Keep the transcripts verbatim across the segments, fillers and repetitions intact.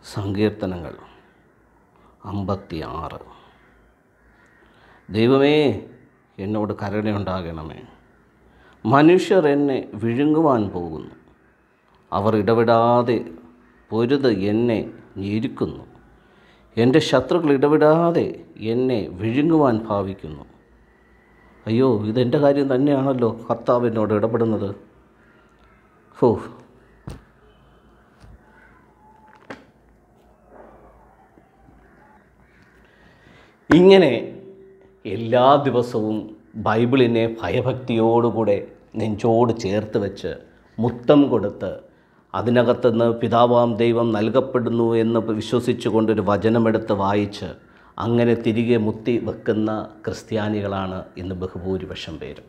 സങ്കീർത്തനങ്ങൾ അമ്പത്തി ആറ്. ദൈവമേ, എന്നോട് കരുണയുണ്ടാകണമേ. മനുഷ്യർ എന്നെ വിഴുങ്ങുവാൻ പോകുന്നു. അവർ ഇടവിടാതെ പൊരുത് എന്നെ ഞെരുക്കുന്നു. എൻ്റെ ശത്രുക്കൾ ഇടവിടാതെ എന്നെ വിഴുങ്ങുവാൻ ഭാവിക്കുന്നു. അയ്യോ, ഇതെൻ്റെ കാര്യം തന്നെയാണല്ലോ കർത്താവ് എന്നോട് ഇടപെടുന്നത്. ഹോ, ഇങ്ങനെ എല്ലാ ദിവസവും ബൈബിളിനെ ഭയഭക്തിയോടുകൂടെ നെഞ്ചോട് ചേർത്ത് വെച്ച് മുത്തം കൊടുത്ത് അതിനകത്തുനിന്ന് പിതാവാം ദൈവം നൽകപ്പെടുന്നു എന്ന് വിശ്വസിച്ചു കൊണ്ടൊരു വചനമെടുത്ത് വായിച്ച് അങ്ങനെ തിരികെ മുത്തി വെക്കുന്ന ക്രിസ്ത്യാനികളാണ് ഇന്ന് ബഹുഭൂരിപക്ഷം പേരും.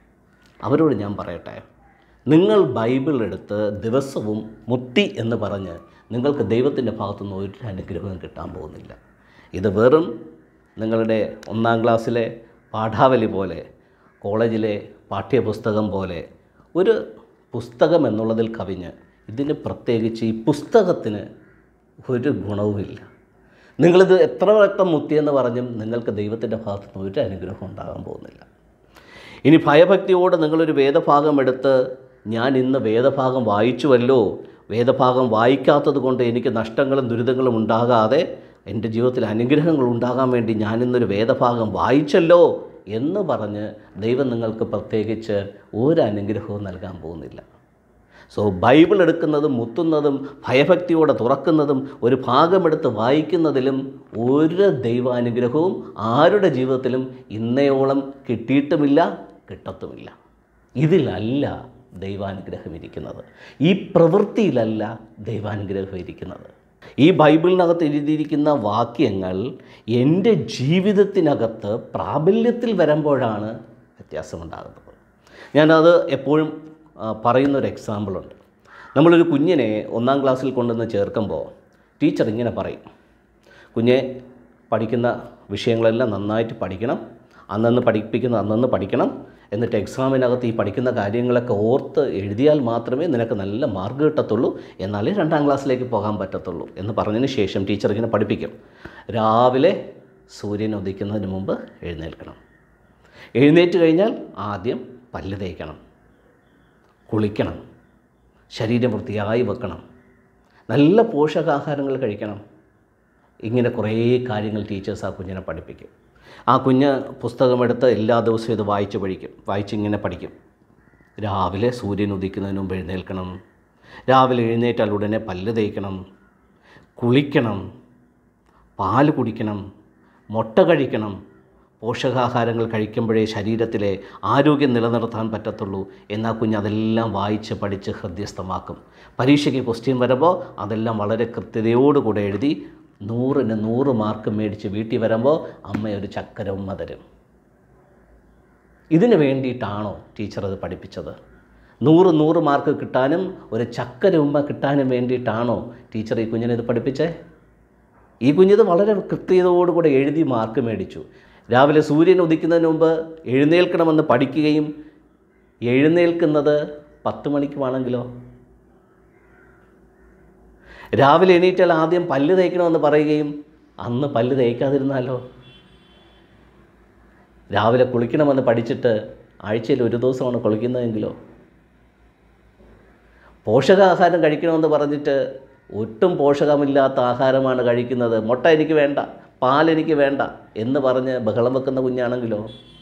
അവരോട് ഞാൻ പറയട്ടെ, നിങ്ങൾ ബൈബിൾ എടുത്ത് ദിവസവും മുത്തി എന്ന് പറഞ്ഞ് നിങ്ങൾക്ക് ദൈവത്തിൻ്റെ ഭാഗത്തുനിന്ന് ഒരു അനുഗ്രഹവും കിട്ടാൻ പോകുന്നില്ല. ഇത് വെറും നിങ്ങളുടെ ഒന്നാം ക്ലാസ്സിലെ പാഠാവലി പോലെ, കോളേജിലെ പാഠ്യപുസ്തകം പോലെ ഒരു പുസ്തകം എന്നുള്ളതിൽ കവിഞ്ഞ് ഇതിന് പ്രത്യേകിച്ച് ഈ പുസ്തകത്തിന് ഒരു ഗുണവുമില്ല. നിങ്ങളിത് എത്ര വട്ടം മുത്തിയെന്ന് പറഞ്ഞും നിങ്ങൾക്ക് ദൈവത്തിൻ്റെ ഭാഗത്തുനിന്ന് ഒരു അനുഗ്രഹം ഉണ്ടാകാൻ പോകുന്നില്ല. ഇനി ഭയഭക്തിയോടെ നിങ്ങളൊരു വേദഭാഗം എടുത്ത് ഞാൻ ഇന്ന് വേദഭാഗം വായിച്ചുവല്ലോ, വേദഭാഗം വായിക്കാത്തത് കൊണ്ട് എനിക്ക് നഷ്ടങ്ങളും ദുരിതങ്ങളും ഉണ്ടാകാതെ എൻ്റെ ജീവിതത്തിൽ അനുഗ്രഹങ്ങൾ ഉണ്ടാകാൻ വേണ്ടി ഞാനിന്നൊരു വേദഭാഗം വായിച്ചല്ലോ എന്ന് പറഞ്ഞ് ദൈവം നിങ്ങൾക്ക് പ്രത്യേകിച്ച് ഒരു അനുഗ്രഹവും നൽകാൻ പോകുന്നില്ല. സോ ബൈബിൾ എടുക്കുന്നതും മുത്തുന്നതും ഭയഭക്തിയോടെ തുറക്കുന്നതും ഒരു ഭാഗമെടുത്ത് വായിക്കുന്നതിലും ഒരു ദൈവാനുഗ്രഹവും ആരുടെ ജീവിതത്തിലും ഇന്നയോളം കിട്ടിയിട്ടുമില്ല, കിട്ടത്തുമില്ല. ഇതിലല്ല ദൈവാനുഗ്രഹം ഇരിക്കുന്നത്, ഈ പ്രവൃത്തിയിലല്ല ദൈവാനുഗ്രഹം ഇരിക്കുന്നത്. ഈ ബൈബിളിനകത്ത് എഴുതിയിരിക്കുന്ന വാക്യങ്ങൾ എൻ്റെ ജീവിതത്തിനകത്ത് പ്രാബല്യത്തിൽ വരുമ്പോഴാണ് വ്യത്യാസമുണ്ടാകുന്നത്. ഞാനത് എപ്പോഴും പറയുന്നൊരു എക്സാമ്പിളുണ്ട്. നമ്മളൊരു കുഞ്ഞിനെ ഒന്നാം ക്ലാസ്സിൽ കൊണ്ടുവന്ന് ചേർക്കുമ്പോൾ ടീച്ചർ ഇങ്ങനെ പറയും, കുഞ്ഞെ പഠിക്കുന്ന വിഷയങ്ങളെല്ലാം നന്നായിട്ട് പഠിക്കണം, അന്നന്ന് പഠിപ്പിക്കുന്ന അന്നന്ന് പഠിക്കണം, എന്നിട്ട് എക്സാമിനകത്ത് ഈ പഠിക്കുന്ന കാര്യങ്ങളൊക്കെ ഓർത്ത് എഴുതിയാൽ മാത്രമേ നിനക്ക് നല്ല മാർക്ക് കിട്ടത്തുള്ളൂ, എന്നാലേ രണ്ടാം ക്ലാസ്സിലേക്ക് പോകാൻ പറ്റത്തുള്ളൂ എന്ന് പറഞ്ഞതിന് ശേഷം ടീച്ചർ ഇങ്ങനെ പഠിപ്പിക്കും. രാവിലെ സൂര്യൻ ഉദിക്കുന്നതിന് മുമ്പ് എഴുന്നേൽക്കണം. എഴുന്നേറ്റ് കഴിഞ്ഞാൽ ആദ്യം പല്ല് തേക്കണം, കുളിക്കണം, ശരീരം വൃത്തിയായി വെക്കണം, നല്ല പോഷകാഹാരങ്ങൾ കഴിക്കണം. ഇങ്ങനെ കുറേ കാര്യങ്ങൾ ടീച്ചേഴ്സ് ആ കുഞ്ഞിനെ പഠിപ്പിക്കും. ആ കുഞ്ഞ് പുസ്തകമെടുത്ത് എല്ലാ ദിവസവും ഇത് വായിച്ച് പഠിക്കും, വായിച്ചിങ്ങനെ പഠിക്കും. രാവിലെ സൂര്യൻ ഉദിക്കുന്നതിന് മുമ്പ് എഴുന്നേൽക്കണം, രാവിലെ എഴുന്നേറ്റാൽ ഉടനെ പല്ല് തേക്കണം, കുളിക്കണം, പാല് കുടിക്കണം, മുട്ട കഴിക്കണം. പോഷകാഹാരങ്ങൾ കഴിക്കുമ്പോഴേ ശരീരത്തിലെ ആരോഗ്യം നിലനിർത്താൻ പറ്റത്തുള്ളൂ എന്നാ കുഞ്ഞ് അതെല്ലാം വായിച്ച് പഠിച്ച് ഹൃദ്യസ്ഥമാക്കും. പരീക്ഷയ്ക്ക് ക്വസ്റ്റ്യൻ വരുമ്പോൾ അതെല്ലാം വളരെ കൃത്യതയോടുകൂടെ എഴുതി നൂറിന് നൂറ് മാർക്ക് മേടിച്ച് വീട്ടിൽ വരുമ്പോൾ അമ്മ ഒരു ചക്കര ഉമ്മ തരും. ഇതിന് വേണ്ടിയിട്ടാണോ ടീച്ചർ അത് പഠിപ്പിച്ചത്? നൂറ് നൂറ് മാർക്ക് കിട്ടാനും ഒരു ചക്കര ഉമ്മ കിട്ടാനും വേണ്ടിയിട്ടാണോ ടീച്ചർ ഈ കുഞ്ഞിനെ ഇത് പഠിപ്പിച്ചേ? ഈ കുഞ്ഞിത് വളരെ കൃത്യതയോടുകൂടെ എഴുതി മാർക്ക് മേടിച്ചു. രാവിലെ സൂര്യൻ ഉദിക്കുന്നതിന് മുമ്പ് എഴുന്നേൽക്കണമെന്ന് പഠിക്കുകയും എഴുന്നേൽക്കുന്നത് പത്ത് മണിക്കുമാണെങ്കിലോ? രാവിലെ എണീറ്റാൽ ആദ്യം പല്ല് തേക്കണമെന്ന് പറയുകയും അന്ന് പല്ല് തേക്കാതിരുന്നാലോ? രാവിലെ കുളിക്കണമെന്ന് പഠിച്ചിട്ട് ആഴ്ചയിൽ ഒരു ദിവസമാണ് കുളിക്കുന്നതെങ്കിലോ? പോഷകാഹാരം കഴിക്കണമെന്ന് പറഞ്ഞിട്ട് ഒട്ടും പോഷകമില്ലാത്ത ആഹാരമാണ് കഴിക്കുന്നത്, മുട്ട എനിക്ക് വേണ്ട, പാലെനിക്ക് വേണ്ട എന്ന് പറഞ്ഞ് ബഹളം വെക്കുന്ന കുഞ്ഞാണെങ്കിലോ?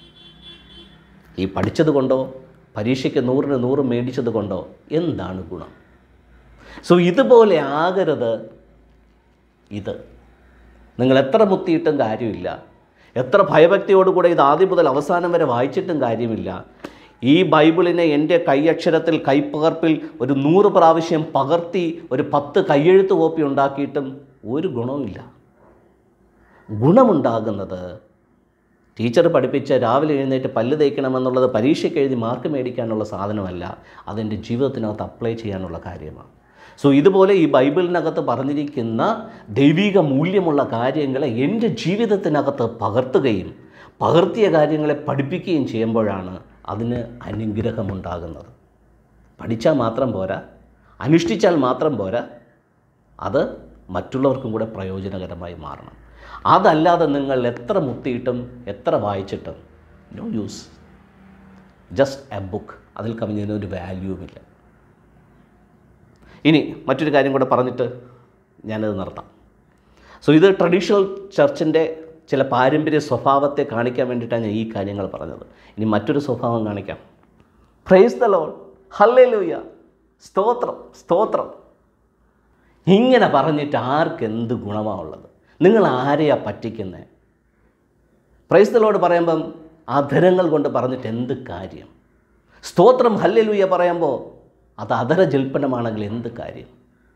ഈ പഠിച്ചത് കൊണ്ടോ പരീക്ഷയ്ക്ക് നൂറിന് നൂറ് മേടിച്ചത് കൊണ്ടോ എന്താണ് ഗുണം? സോ ഇതുപോലെ ആകരുത് ഇത്. നിങ്ങൾ എത്ര മുത്തിയിട്ടും കാര്യമില്ല, എത്ര ഭയഭക്തിയോടുകൂടെ ഇത് ആദ്യം മുതൽ അവസാനം വരെ വായിച്ചിട്ടും കാര്യമില്ല. ഈ ബൈബിളിനെ എൻ്റെ കൈയക്ഷരത്തിൽ കൈപ്പകർപ്പിൽ ഒരു നൂറ് പ്രാവശ്യം പകർത്തി ഒരു പത്ത് കയ്യെഴുത്ത് കോപ്പി ഉണ്ടാക്കിയിട്ടും ഒരു ഗുണവുമില്ല. ഗുണമുണ്ടാകുന്നത് ടീച്ചർ പഠിപ്പിച്ച രാവിലെ എഴുന്നേറ്റ് പല്ല് തേക്കണമെന്നുള്ളത് പരീക്ഷയ്ക്ക് എഴുതി മാർക്ക് മേടിക്കാനുള്ള സാധനമല്ല, അതെൻ്റെ ജീവിതത്തിനകത്ത് അപ്ലൈ ചെയ്യാനുള്ള കാര്യമാണ്. സോ ഇതുപോലെ ഈ ബൈബിളിനകത്ത് പറഞ്ഞിരിക്കുന്ന ദൈവിക മൂല്യമുള്ള കാര്യങ്ങളെ എൻ്റെ ജീവിതത്തിനകത്ത് പകർത്തുകയും പകർത്തിയ കാര്യങ്ങളെ പഠിപ്പിക്കുകയും ചെയ്യുമ്പോഴാണ് അതിന് അനുഗ്രഹമുണ്ടാകുന്നത്. പഠിച്ചാൽ മാത്രം പോരാ, അനുഷ്ഠിച്ചാൽ മാത്രം പോരാ, അത് മറ്റുള്ളവർക്കും കൂടെ പ്രയോജനകരമായി മാറണം. അതല്ലാതെ നിങ്ങൾ എത്ര മുത്തിയിട്ടും എത്ര വായിച്ചിട്ടും no use. Just a book. അതിൽ കവിഞ്ഞതിനൊരു വാല്യൂവില്ല. ഇനി മറ്റൊരു കാര്യം കൂടെ പറഞ്ഞിട്ട് ഞാനത് നിർത്താം. സോ ഇത് ട്രഡീഷണൽ ചർച്ചിൻ്റെ ചില പാരമ്പര്യ സ്വഭാവത്തെ കാണിക്കാൻ വേണ്ടിയിട്ടാണ് ഞാൻ ഈ കാര്യങ്ങൾ പറഞ്ഞത്. ഇനി മറ്റൊരു സ്വഭാവം കാണിക്കാം. പ്രൈസ് ദ ലോർഡ്, ഹല്ലേലൂയ, സ്തോത്രം സ്തോത്രം. ഇങ്ങനെ പറഞ്ഞിട്ട് ആർക്കെന്ത് ഗുണമാണ് ഉള്ളത്? നിങ്ങൾ ആരെയാ പറ്റിക്കുന്നത്? പ്രൈസ് ദ ലോർഡ് പറയുമ്പം അധരങ്ങൾ കൊണ്ട് പറഞ്ഞിട്ട് എന്ത് കാര്യം? സ്തോത്രം ഹല്ലേലൂയ പറയുമ്പോൾ അത് അധര ജൽപ്പനമാണെങ്കിൽ എന്ത് കാര്യം?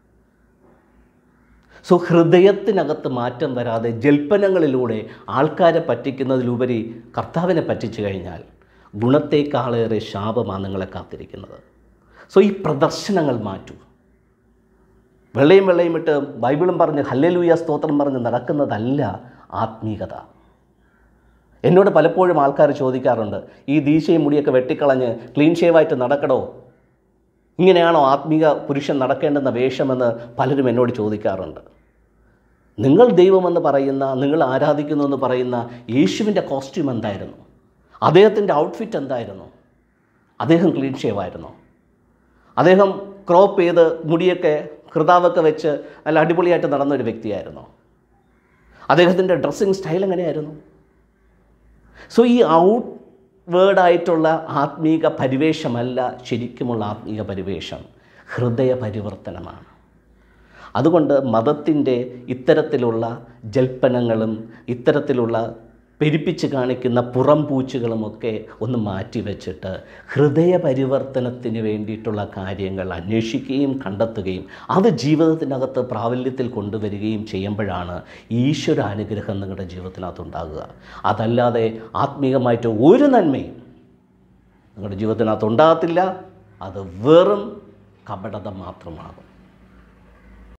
സോ ഹൃദയത്തിനകത്ത് മാറ്റം വരാതെ ജൽപ്പനങ്ങളിലൂടെ ആൾക്കാരെ പറ്റിക്കുന്നതിലുപരി കർത്താവിനെ പറ്റിച്ചു കഴിഞ്ഞാൽ ഗുണത്തേക്കാളേറെ ശാപമാണ് നിങ്ങളെ കാത്തിരിക്കുന്നത്. സോ ഈ പ്രദർശനങ്ങൾ മാറ്റൂ. വെള്ളയും വെള്ളയും ഇട്ട് ബൈബിളും പറഞ്ഞ് ഹല്ലേലൂയ സ്തോത്രം പറഞ്ഞ് നടക്കുന്നതല്ല ആത്മീകത. എന്നോട് പലപ്പോഴും ആൾക്കാർ ചോദിക്കാറുണ്ട്, ഈ ദീശയും മുടിയൊക്കെ വെട്ടിക്കളഞ്ഞ് ക്ലീൻ ഷേവായിട്ട് നടക്കണോ? ഇങ്ങനെയാണോ ആത്മീക പുരുഷൻ നടക്കേണ്ടുന്ന വേഷമെന്ന് പലരും എന്നോട് ചോദിക്കാറുണ്ട്. നിങ്ങൾ ദൈവമെന്ന് പറയുന്ന, നിങ്ങൾ ആരാധിക്കുന്നു എന്ന് പറയുന്ന യേശുവിൻ്റെ കോസ്റ്റ്യൂം എന്തായിരുന്നു? അദ്ദേഹത്തിൻ്റെ ഔട്ട്ഫിറ്റ് എന്തായിരുന്നു? അദ്ദേഹം ക്ലീൻ ഷേവായിരുന്നോ? അദ്ദേഹം ക്രോപ്പ് ചെയ്ത് മുടിയൊക്കെ കൃതാവൊക്കെ വെച്ച് നല്ല അടിപൊളിയായിട്ട് നടന്നൊരു വ്യക്തിയായിരുന്നോ? അദ്ദേഹത്തിൻ്റെ ഡ്രസ്സിങ് സ്റ്റൈൽ എങ്ങനെയായിരുന്നു? സോ ഈ ഔട്ട് വേർഡായിട്ടുള്ള ആത്മീക പരിവേഷമല്ല ശരിക്കുമുള്ള ആത്മീക പരിവേഷം, ഹൃദയ പരിവർത്തനമാണ്. അതുകൊണ്ട് മതത്തിൻ്റെ ഇത്തരത്തിലുള്ള ജൽപ്പനങ്ങളും ഇത്തരത്തിലുള്ള പെരുപ്പിച്ച് കാണിക്കുന്ന പുറംപൂച്ചുകളുമൊക്കെ ഒന്ന് മാറ്റിവെച്ചിട്ട് ഹൃദയ പരിവർത്തനത്തിന് വേണ്ടിയിട്ടുള്ള കാര്യങ്ങൾ അന്വേഷിക്കുകയും കണ്ടെത്തുകയും അത് ജീവിതത്തിനകത്ത് പ്രാബല്യത്തിൽ കൊണ്ടുവരികയും ചെയ്യുമ്പോഴാണ് ഈശ്വര അനുഗ്രഹം നിങ്ങളുടെ ജീവിതത്തിനകത്തുണ്ടാകുക. അതല്ലാതെ ആത്മീകമായിട്ട് ഒരു നന്മയും നിങ്ങളുടെ ജീവിതത്തിനകത്തുണ്ടാകത്തില്ല. അത് വെറും കപടത മാത്രമാകും.